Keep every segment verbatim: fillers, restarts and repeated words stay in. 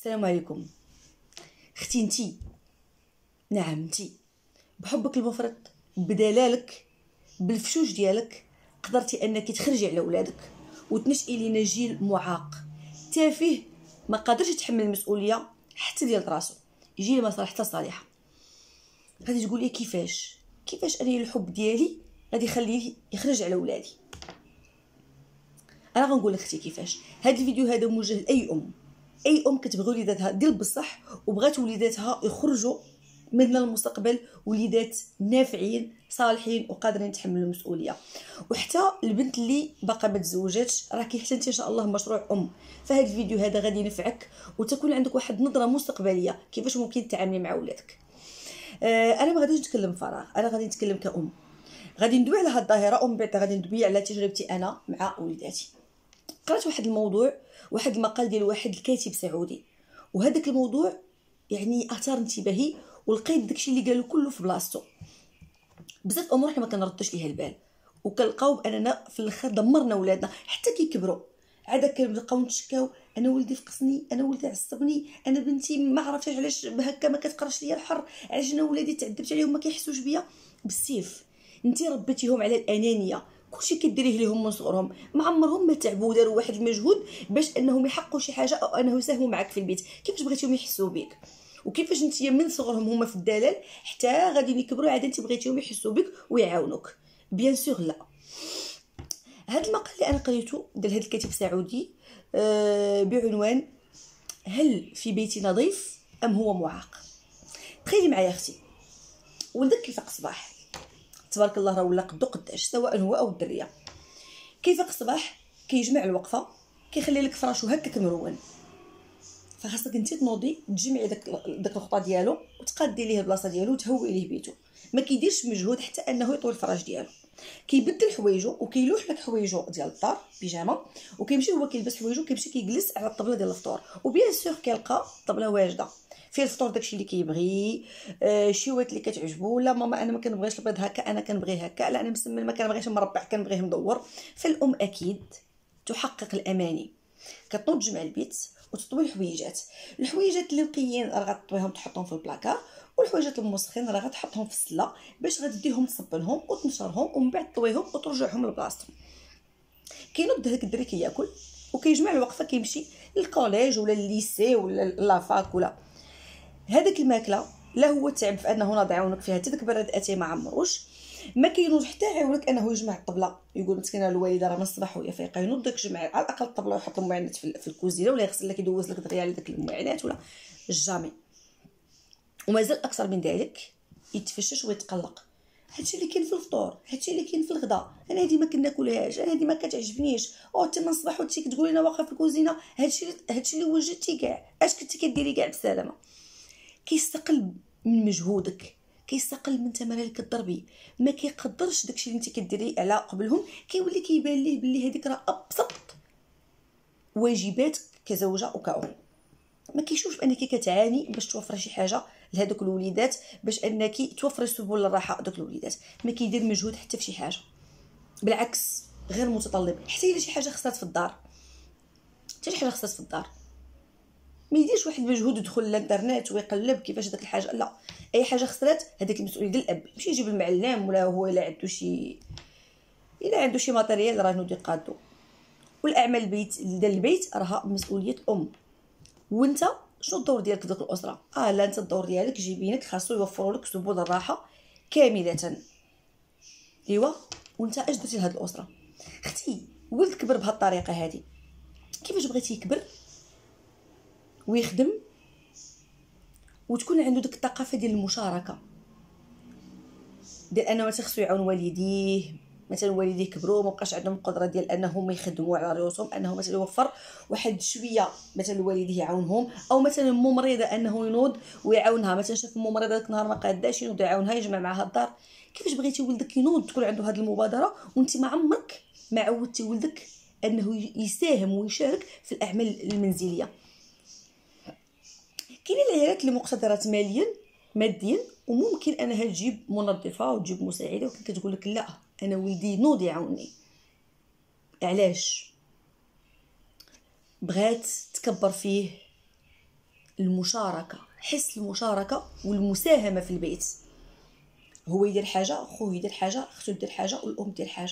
السلام عليكم. اختي انتي، نعم انتي، بحبك المفرط، بدلالك، بالفشوش ديالك قدرتي انك تخرجي على ولادك وتنشئي لينا جيل معاق تافه ما قادرش يتحمل المسؤوليه حتى ديال راسو، جيل ما صالح حتى صالحه. غادي تقولي كيفاش كيفاش انا الحب ديالي غادي يخليه يخرج على ولادي؟ انا غنقول لك اختي كيفاش. هذا الفيديو هذا موجه لاي ام، اي ام كتبغي وليداتها ديال بصح وبغات وليداتها يخرجوا من المستقبل وليدات نافعين صالحين وقادرين يتحملوا المسؤوليه. وحتى البنت اللي باقا ما تزوجاتش راكي حتى انت ان شاء الله مشروع ام، فهاد الفيديو هذا غادي ينفعك وتكون عندك واحد النظره مستقبليه كيفاش ممكن تتعاملي مع ولادك. آه انا ما غاديش نتكلم فراغ، انا غادي نتكلم كأم، غادي ندوي على هاد الظاهره ومن بعد غادي ندوي على تجربتي انا مع وليداتي. قرات واحد الموضوع، واحد المقال ديال واحد الكاتب سعودي، وهذاك الموضوع يعني اثار انتباهي ولقيت داكشي اللي قالو كله في بلاصتو. بزاف امور حنا ما كنردوش ليها البال وكنلقاو باننا في الاخر دمرنا ولادنا حتى كيكبروا. عاد كنبقاو نتشكاو، انا ولدي فقسني، انا ولدي عصبني، انا بنتي ما عرفتش علاش هكا ما كتقراش ليا الحر، علاش انا ولادي تعذبت عليهم ما كيحسوش بيا. بالسيف انتي ربيتيهم على الانانيه، كلشي كديريه ليهم من صغرهم، ما عمرهم ما تعبوا وداروا واحد المجهود باش انهم يحققوا شي حاجه او انه يساهموا معك في البيت. كيفاش بغيتيهم يحسوا بك؟ وكيفاش نتيا من صغرهم هما في الدلال حتى غادي يكبروا عاد انت بغيتيهم يحسوا بك ويعاونوك؟ بيان سور لا. هذا المقال اللي انا قريته ديال هذا الكاتب السعودي أه بعنوان هل في بيتنا ضيف ام هو معاق؟ تخيلي معايا اختي، ولدك كيفاق الصباح تبارك الله راه ولا قدو قداش، سواء هو او الدريه، كيفاق الصباح كيجمع الوقفه كيخلي لك فراشو هكاك مرون، فخاصك انت تنوضي تجمعي داك داك الخطا ديالو وتقادي ليه البلاصه ديالو وتهوي ليه بيتو. ما كيديرش مجهود حتى انه يطوي الفراش ديالو، كيبدل حوايجو وكيلوح لك حوايجو ديال الدار بيجامه، وكيمشي هو كيلبس حوايجو كيمشي كيجلس على الطبله ديال الفطور، وبيان سور كيلقى الطبله واجده فيه الفطور داكشي اللي كيبغي، آه شي وات اللي كتعجبو. لا ماما انا ما كنبغيش البيض هكا، انا كنبغيه هكا، لا انا مسمن ما كنبغيش مربع كنبغيه مدور. فالام اكيد تحقق الاماني، كتنوض تجمع البيت وتطوي الحويجات. الحويجات اللي نقيين راه غطويهم تحطهم في البلاكار، والحويجات المسخين راه غتحطهم في السله باش غتديهم تصبنهم وتنشرهم ومن بعد طويهم وترجعهم لبلاصتهم. كينوض هذاك الدري كياكل وكيجمع الوقفه كيمشي للكوليج ولا الليسي ولا لافاك ولا هذاك الماكله. لا هو تعب في انه ناض يعاونك فيها حتى داك براد اتاي ما عمروش، ما كينوض حتى يعاونك انه يجمع الطبله. يقول مسكينه الوالده راه من الصباح وهي فايقه، ينوض داك يجمع على الاقل الطبله ويحط المعينات في الكوزينه ولا يغسل لك يدوز لك دغيا على داك المعينات ولا جامي. ومازال اكثر من ذلك يتفشش ويتقلق. هادشي اللي كاين في الفطور، هادشي اللي كاين في الغداء، انا هادي ما كناكلهاش، انا هادي ما كتعجبنيش، او حتى من الصباح وانت كتقولي لنا واقفه في الكوزينه، هادشي هادشي اللي وجدتي كاع اش كنتي كديري كاع بسلامه. كيستقل من مجهودك، كيستقل من الثمره اللي كتضربي، ما كيقدرش داكشي اللي انت كديري على قبلهم، كيولي كيبان ليه باللي هذيك راه ابسط واجبات كزوجه وكأم. ما كيشوفش بانك كتعاني باش توفري شي حاجه لهذوك الوليدات، باش انك توفري سبل الراحه لهذوك الوليدات. ما كيدير مجهود حتى في شي حاجه، بالعكس غير متطلب. حتى الا شي حاجه خسرت في الدار، حتى شي حاجه خسرت في الدار ما يديرش واحد المجهود يدخل للانترنت ويقلب كيفاش داك الحاجه. لا، اي حاجه خسرت هذيك المسؤوليه ديال الاب، ماشي يجيب المعلم ولا هو الا عنده شي الا عنده شي ماتيريال راه نوض يقادو. والاعمال البيت ديال البيت راها مسؤوليه ام. وانت شنو الدور ديالك في ديك الاسره؟ اه لا، انت الدور ديالك جيبينك خاصو يوفروا لك سبل الراحه كامله. ايوا وانت اش درتي لهاد الاسره؟ اختي ولد كبر بهاد الطريقه هذه، كيفاش بغيتي يكبر ويخدم وتكون عنده ديك الثقافه ديال المشاركه، ديال انه مثلا خصو يعاون والديه. مثلا والديه كبروا ما بقاش عندهم القدره ديال انهم يخدموا على رؤوسهم، انه مثلا يوفر واحد شويه مثلا والديه يعاونهم، او مثلا مو مريضه انه ينوض ويعاونها. مثلا شاف مو مريضه داك النهار ما قاداش ينوض يعاونها يجمع معها الدار. كيفاش بغيتي ولدك ينوض تكون عنده هذه المبادره وانت ما عمرك ما عودتي ولدك انه يساهم ويشارك في الاعمال المنزليه؟ كاين العائلات اللي مقتدرات ماليا ماديا وممكن انها تجيب منظفه وتجيب مساعده، ولكن كتقول لك لا انا ولدي نوض يعاوني. علاش؟ بغات تكبر فيه المشاركه، حس المشاركه والمساهمه في البيت. هو يدير حاجه، خوه يدير حاجه، اختو دير حاجه، والام دير حاجه.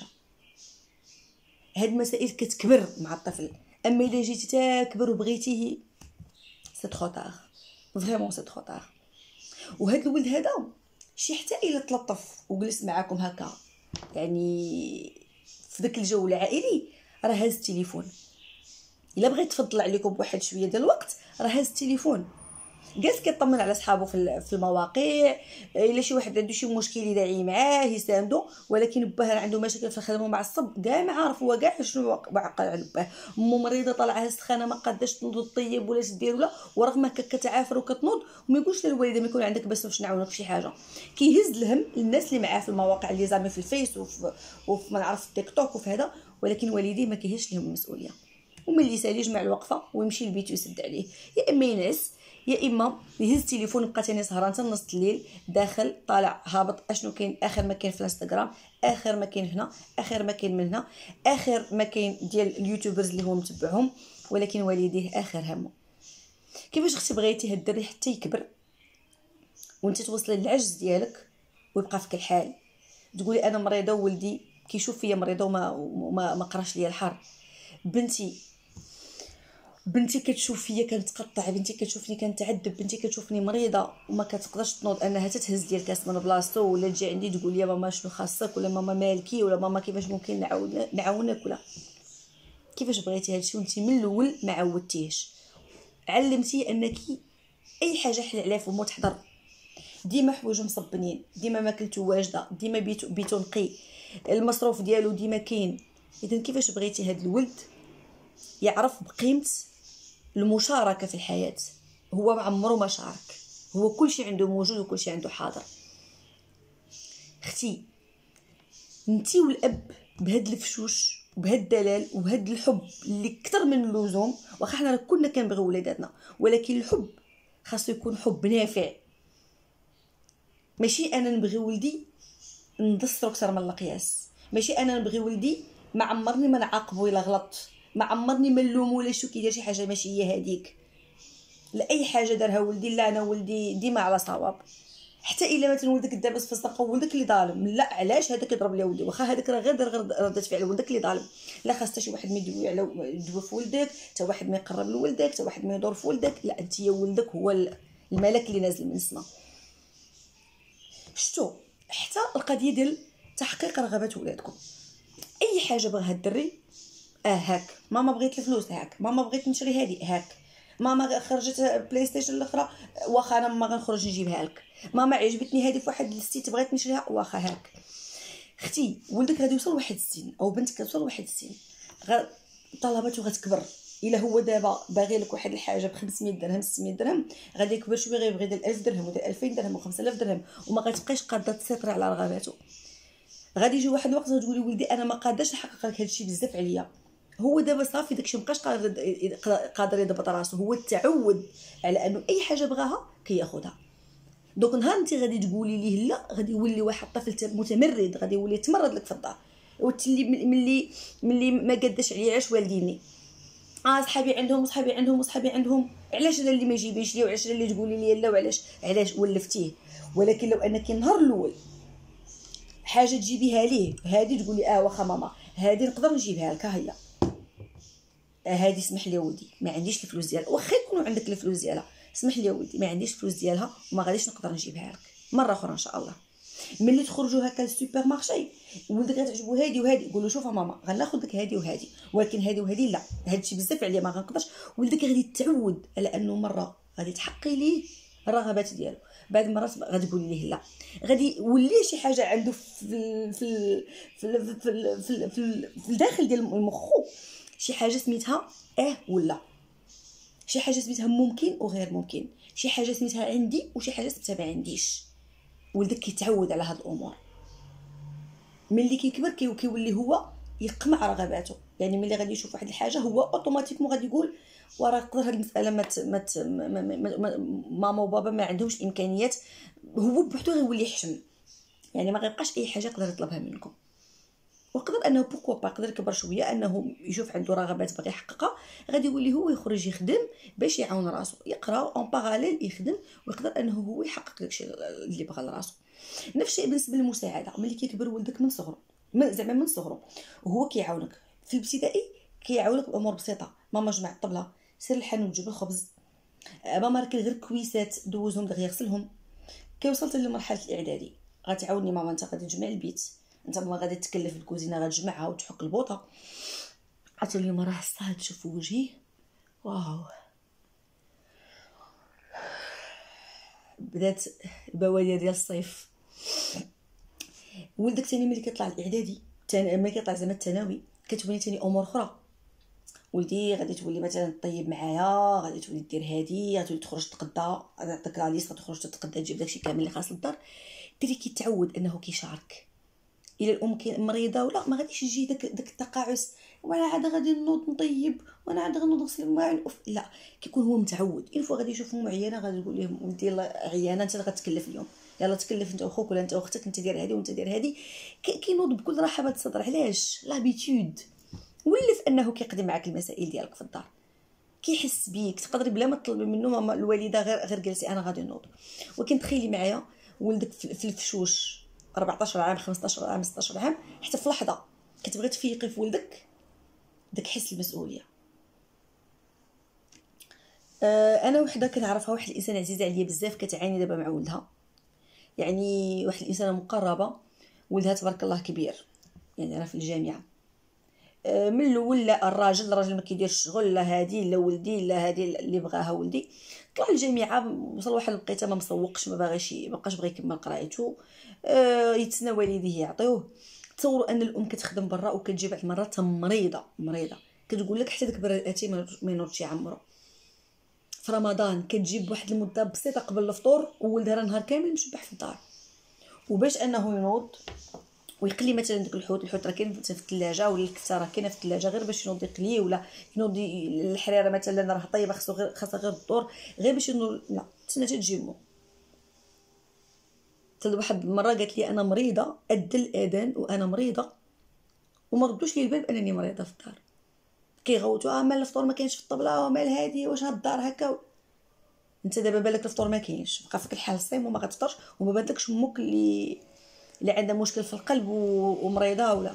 هاد المسائل كتكبر مع الطفل. اما الا جيتي تاكبر وبغيتيه سي ترو طار، فريمون سي ترو طار. وهاد الولد هذا شي حتى الا تلطف وجلس معاكم هكا يعني في داك الجو العائلي، راه هاز التليفون. الا بغيت تفضل عليكم بواحد شويه ديال الوقت، راه هاز التليفون جالس كيطمن على صحابو في المواقع. الا شي واحد عنده شي مشكل يدعي معاه يساندو، ولكن باه عنده مشاكل في الخدمه معصب كاع ما عارف هو كاع شنو واقع على باه. امو مريضه طالعه السخانه ما قاداش تنوض طيب ولا تدير ولا، ورغم هكا كتعافر وكتنوض وما يقولش للوالده ما يكون عندك بس باش نعاونك في شي حاجه. كيهز الهم للناس اللي معاه في المواقع اللي زعما في الفيس وفي وفي ما نعرف التيك توك وفي هذا، ولكن والديه ما كيهش لهم المسؤوليه. وملي يسالي يجمع الوقفه ويمشي لبيتو يسد عليه، يا اما ينعس يا اما يهز التليفون يبقى تاني سهران حتى نص الليل، داخل طالع هابط اشنو كاين، اخر ما كاين في الانستغرام، اخر ما كاين هنا، اخر ما كاين من هنا، اخر ما كاين ديال اليوتيوبرز اللي هو متبعهم، ولكن والديه اخر همه. كيفاش اختي بغيتي هاد الدري حتى يكبر وانت توصلي للعجز ديالك ويبقى فيك الحال تقولي انا مريضه وولدي كيشوف فيا مريضه وما ما, ما قراش ليا الحر؟ بنتي بنتي كتشوف فيا كنتقطع، بنتي كتشوفني كنتعذب، بنتي كتشوفني مريضه وما كتقدرش تنوض انها تتهز ديال الكاس من بلاصتو، ولا تجي عندي تقول لي ماما شنو خاصك، ولا ماما مالكي، ولا ماما كيفاش ممكن نعاون نعاونك، ولا كيفاش بغيتي هادشي وانت من الاول ما عودتيهش. علمتيه انك اي حاجه حل عليها فمو تحضر، ديما حوايج مصبنين، ديما ماكلتو واجده، ديما بيتو بيتو نقي، المصروف ديالو ديما كاين. اذا كيفاش بغيتي هاد الولد يعرف بقيمه المشاركه في الحياه؟ هو ما عمره ما شارك، هو كلشي عنده موجود وكلشي عنده حاضر. اختي انتي والاب بهاد الفشوش وبهاد الدلال وبهاد الحب اللي اكثر من اللزوم، واخا حنا كنا كنبغيو ولاداتنا، ولكن الحب خاصو يكون حب نافع. ماشي انا نبغي ولدي ندسرو اكثر من القياس، ماشي انا نبغي ولدي ما عمرني ما نعاقبو الا غلط، ما عمرني ما نلومو ولا شو كيدير شي حاجه ماشي هي هذيك. لا اي حاجه دارها ولدي لا انا ولدي ديما على صواب. حتى الا مثلا ولدك دابس في السرقه ولدك اللي ظالم، لا علاش هذاك يضرب لي ولدي؟ واخا هذاك راه غير دار غير رده فعل ولدك اللي ظالم، لا خاص حتى شي واحد ما يدوي على يدوي في ولدك، حتى واحد ما يقرب لولدك، حتى واحد ما يدور في ولدك، لا انت يا ولدك هو الملك اللي نازل من السماء. شتو حتى القضيه ديال تحقيق رغبات ولادكم، اي حاجه بغاها الدري اه هاك، ماما بغيت الفلوس هاك، ماما بغيت نشري هذه هاك، ماما خرجت بلاي ستيشن الاخرى واخا انا ما غنخرج نجيبها لك، ماما عجبتني هذه فواحد السيت بغيت نشريها واخا هاك. اختي ولدك غادي يوصل لواحد السن او بنتك توصل لواحد السن غير طلباته غتكبر. الا هو دابا باغي لك واحد الحاجه ب خمسمية درهم ستمية درهم، غادي يكبر شويه غيبغي يدير ألف درهم ودير ألفين درهم و خمسة آلاف درهم وما غتبقايش قاده تسيطري على رغباته. غادي يجي واحد الوقت غتقولي ولدي انا ما قاداش نحقق لك هادشي بزاف عليا. هو دابا صافي داكشي مابقاش قادر قادر يضبط راسو، هو تعود على انه اي حاجه بغاها كياخذها. دوك نهار انت غادي تقولي ليه لا غادي يولي واحد الطفل متمرد، غادي يولي يتمرد لك في الدار، وتلي ملي ملي ما قداش عليا علاش والديني اه صحابي عندهم وصحابي عندهم وصحابي عندهم، علاش انا اللي ما يجيبيش لي، وعلاش اللي تقولي لي لا، وعلاش علاش ولفتيه. ولكن لو انك النهار الاول حاجه تجيبيها ليه هذه تقولي اه واخا ماما هذه نقدر نجيبها لك هيا هذه اسمح لي ولدي ما عنديش الفلوس ديالها، واخا يكونوا عندك الفلوس ديالها اسمح لي ولدي ما عنديش الفلوس ديالها وما غاديش نقدر نجيبها لك مره اخرى ان شاء الله. ملي تخرجوا هكا للسوبر مارشي ولدك غتعجبو هادي وهادي، قول له شوف ماما غناخذ لك هادي وهادي، ولكن هادي وهادي لا هادشي بزاف عليا ما غنقدرش. ولدك غادي يتعود على انه مره غادي تحقي ليه الرغبات ديالو، بعد مرات غادي تقولي ليه لا، غادي يولي شي حاجه عنده في في في في في, في, في الداخل ديال مخو شي حاجه سميتها اه ولا شي حاجه سميتها ممكن وغير ممكن، شي حاجه سميتها عندي وشي حاجه سميتها ما عنديش. ولدك كيتعود على هاد الامور، ملي كيكبر كيولي هو يقمع رغباته. يعني ملي غادي يشوف واحد الحاجه هو اوتوماتيكمون غادي يقول وراه يقدر هاد المساله مت مت ماما وبابا ما عندهمش ويقدر انه بوكو با يقدر يكبر شويه انه يشوف عنده رغبات باغي يحققها، غادي يولي هو يخرج يخدم باش يعاون راسو، يقرا اون باراليل يخدم، ويقدر انه هو يحقق داكشي اللي بغى لراسو. نفس الشيء بالنسبه للمساعده، ملي كيكبر ولدك من صغره، من زعما من صغره وهو كيعاونك في الابتدائي، كيعاونك بامور بسيطه، ماما جمع الطبله، سير الحانوت جيب الخبز، ماما راكي غير كويسات دوزهم دغيا غسلهم. كي وصلت لمرحله الاعدادي غتعاوني ماما، انت غادي تجمع البيت، انت ما غادي تكلف الكوزينه غتجمعها وتحك البوطه. عرفتي اليوم راه حسها تشوف وجهي واو، بدات البوادر ديال الصيف. ولدك ثاني ملي كيطلع الاعدادي، ثاني ملي كيطلع زعما الثانوي، كتبني ثاني امور اخرى. ولدي غادي تولي مثلا طيب معايا، غادي تولي دير هادي، غادي تخرج تقدا، نعطيك لا ليست غتخرج تتقدا تجيب داكشي كامل اللي خاص للدار. الدري كيتعود انه كيشارك. الى الام مريضه ولا ما غاديش يجي داك داك التقاعس، وانا عاد غادي نوض نطيب، وانا عاد غنوض نغسل المواعين، لا كيكون هو متعود. اين فوا غادي يشوف امه عيانه غادي تقول ليه ولدي عيانه، انت اللي غتكلف اليوم، يلا تكلف انت واخوك ولا انت واختك، انت دير هذه وانت دير هذه. كينوض بكل رحابه الصدر. علاش؟ لابيتود ولف انه كيقضي معاك المسائل ديالك في الدار، كيحس بيك، تقدري بلا ما تطلبي منه ماما الوالده غير غير جلسي انا غادي نوض. ولكن تخيلي معايا ولدك في الفشوش أربعطاش عام، خمسطاش عام، ستطاش عام، حتى في لحظه كتبغي تفيقي في ولدك داك حس المسؤوليه. أه انا وحده كنعرفها، واحد الانسان عزيزه عليا بزاف، كتعاني دابا مع ولدها، يعني واحد الانسانه مقربه، ولدها تبارك الله كبير، يعني راه في الجامعه. من الاول لا الراجل الراجل ما كيديرش الشغل، لا هادي لا ولدي لا هادي اللي بغاها ولدي. طلع الجامعه، وصل واحد الوقيته ما مسوقش، ما باغيش ما بقاش بغى يكمل قرايته، أه يتسنى والديه يعطيوه. تصوروا ان الام كتخدم برا وكتجي بعض المرات مريضه مريضه كتقول لك حتى داك براتي ما ينوضش يعمرو. في رمضان كتجيب واحد المده بسيطه قبل الفطور وولدها راه نهار كامل مشبح في الدار، وباش انه ينوض ويقلي مثلا داك الحوت الحوت راه كاين في الثلاجه، ولا الكفته راه كاينه في الثلاجه، غير باش ينوض يقليه، ولا ينوض الحريره مثلا راه طيبه خاصو غير خاصها غير الدور، غير باش ينوض لا تسنى تجي مو. حتى واحد المره قالت لي انا مريضه، ادى الاذان وانا مريضه وما ردوش لي الباب انني مريضه في الدار. كيغوتوا اه مال الفطور ما كاينش في الطبله، ومال هادي واش هاد الدار هكا. انت دابا بالك الفطور ما كاينش، بقى فيك الحال الصيم وما غتفطرش، وما بانلكش امك اللي اللي عندها مشكل في القلب ومريضه ولا.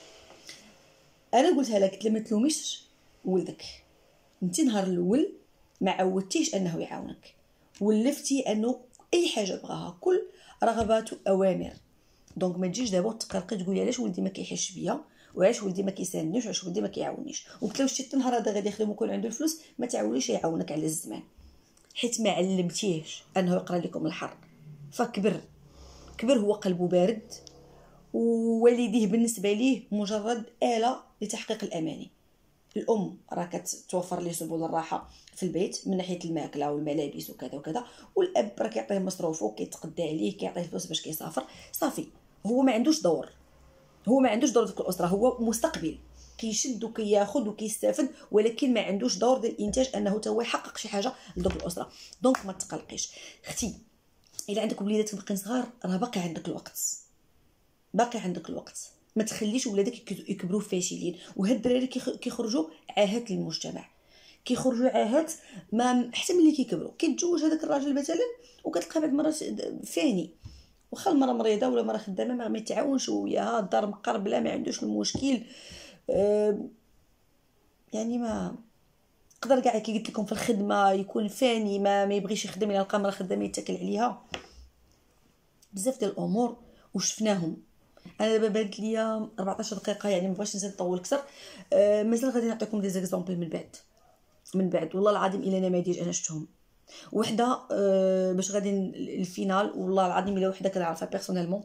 انا قلتها لك، قلت لها ما تلوميش ولدك، انت نهار الاول ما عودتيش انه يعاونك، ولفتي انه اي حاجه بغاها كل رغباته اوامر. دونك ما تجيش دابا تقلقي تقولي علاش ولدي ما كيحش بيا، وعلاش ولدي ما كيساندنيش، وعلاش ولدي ما كيعاونيش. وقلت له واش حتى النهار هذا غادي يخدم ويكون عنده الفلوس ما تعاونيش يعاونك على الزمان، حيت ما علمتيهش انه يقرا لكم الحر. فكبر كبر هو قلبه بارد، ووالديه بالنسبه ليه مجرد آلة لتحقيق الاماني. الام راه كتوفر ليه سبل الراحه في البيت من ناحيه الماكله والملابس وكذا وكذا، والاب راه كيعطيه مصروفه، كيتقدى عليه، كيعطيه فلوس باش كيسافر، صافي. هو ما عندوش دور، هو ما عندوش دور في الاسره، هو مستقبل كيشد وكياخذ وكيستافد، ولكن ما عندوش دور ديال الانتاج انه تا هو يحقق شي حاجه لدوك الاسره. دونك ما تقلقيش اختي، الا عندك وليدات باقيين صغار راه باقي عندك الوقت، باقي عندك الوقت. ما تخليش ولادك يكبروا فاشلين. وهاد الدراري كيخرجوا عاهات للمجتمع، كيخرجوا عاهات، ما حتى ملي كيكبروا كيتزوج هذاك الراجل مثلا وكتلقى بعض المرات فاني، واخا المراه مريضه ولا مراه خدامه ما يتعاونش وياها، الدار مقربله ما عندوش المشكل. أه يعني ما قدر كاع كي قلت لكم في الخدمه يكون فاني، ما ما يبغيش يخدم الا لقى مراه خدامه يتكل عليها. بزاف ديال الامور وشفناهم. انا دابا بانت ليا أربعطاش دقيقه، يعني ما بغيتش نزيد نطول اكثر. أه مازال غادي نعطيكم دي زيكزامبل من بعد من بعد والله العظيم الا نماذج انا شفتهم. وحده أه باش غادي الفينال، والله العظيم الا وحده كنعرفها بيرسونيلمون،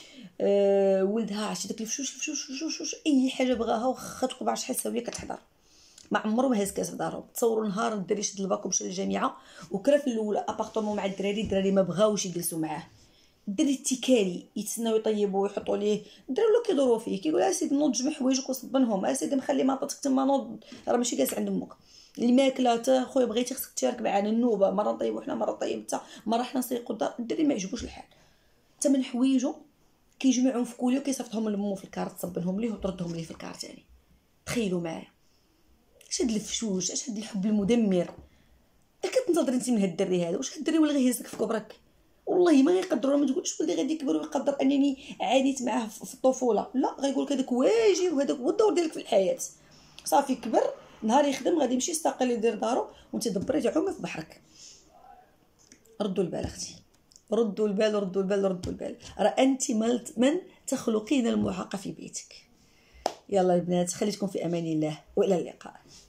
أه ولدها عرفتي داك الفشوش الفشوش الفشوش اي حاجه بغاها واخا تكون بعرف شحال ساويه كتحضر، ما عمرو ما هز كاس في دارهم. تصوروا نهار الدري شد الباك ومشى للجامعه وكرا في الاول ابارطمون مع الدراري، الدراري ما بغاوش يجلسوا معاه، الدري التكالي يتسناو يطيبوا ويحطوا ليه. الدراري ولا كيدوروا فيه كيقول اسيدي نوض جمع حوايجك وصبنهم، اسيدي مخلي ماطتك تما نوض راه ماشي جالس عند امك. الماكله تا خويا بغيتي خصك تشارك معنا النوبه، مره نطيبوا حنا مره طيب انت، مره حنا نسيقوا الدار. الدري ما يعجبوش الحال، حتى من حوايجو كيجمعهم في كوليو كيصيفطهم لمو في الكارت، تصبنهم ليه وتردهم ليه في الكارت ثاني. تخيلوا معايا اش هاد الفشوش، اش هاد الحب المدمر. كتنتظري انت من هاد الدري هذا؟ واش هاد الدري ولا غيهزك في كبرك؟ والله ما غيقدروا. ما تقولش ولدي غادي يكبر ويقدر انني عانيت معاه في الطفوله، لا، غيقول لك هذاك واجب وهذاك هو الدور ديالك في الحياه. صافي كبر، نهار يخدم غادي يمشي يستقل يدير دارو وانت دبري تعومي في بحرك. ردوا البال اختي، ردوا البال ردوا البال ردوا البال. راه انت من تخلقين المعاق في بيتك. يلا البنات، خليتكم في امان الله والى اللقاء.